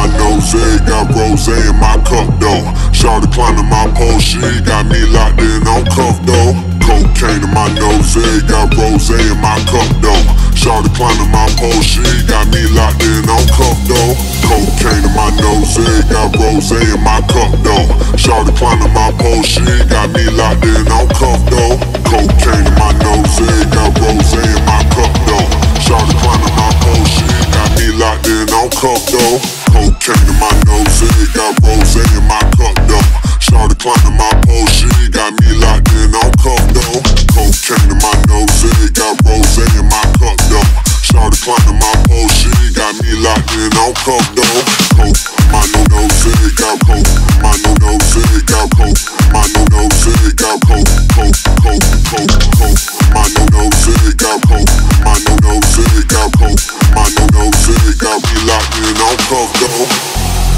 my nose, got rose in my cup though. Shawty climbing my pole, she got me locked in on cuff though. Cocaine in my nose, got rose in my cup though. Shawty climbing my pole, she got me locked in on cuff though. Cocaine in my nose, got rose in my cup though. Shawty climbing my pole, she got me locked in on cuff though. Cocaine in my nose, got rose in my cup though. Shawty climbing my pole, she got me locked in on cuff though. Cocaine in my nose, got rose in my cup though. Shawty climbing my pole, she got me locked in on cuff though. Cocaine in my nose, got rose in my cup though. Shawty climbing my pole, she got me locked in on cuff though. Coke, my nose, got coke. My nose, got coke. My nose, got coke. Coke, coke, coke, coke. My nose, got coke. My nose, got coke. My nose, got me locked in on cuff though.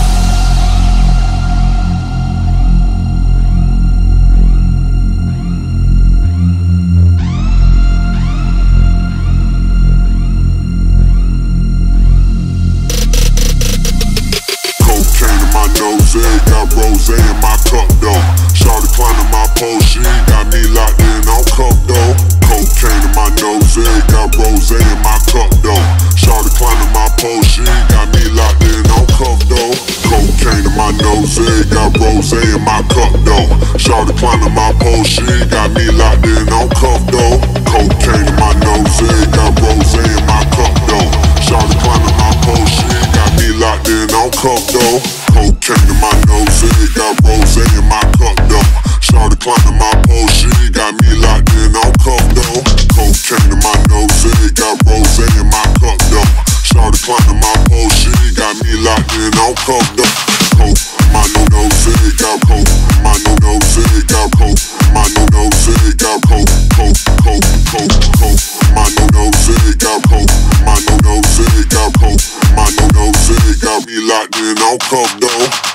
Got rose in my cup though. Shawty climbing my pole, she got me locked in on cuff though. Cocaine in my nose, got rose in my cup though. Shawty climbing my pole, she got me locked in on cuff though. Cocaine in my nose, got rose in my cup though. Shawty climbing my pole, she got me locked in on cuff though. Cocaine in my nose, got rose in my cup though. Shawty climbing my pole, she got me locked in on cuff though. Cocaine in my nose, got rose in my cup though. Shawty climbing my pole, she got me locked in on cuff though. Cocaine in my nose, got rose in my cup though. Shawty climbing my pole, she got me locked in on cuff though. Coke, my nose, got coke. My nose, got coke. My nose, got coke. Coke, coke, coke, coke. My nose, got coke. My nose, got coke. My nose, got me locked in on cuff though.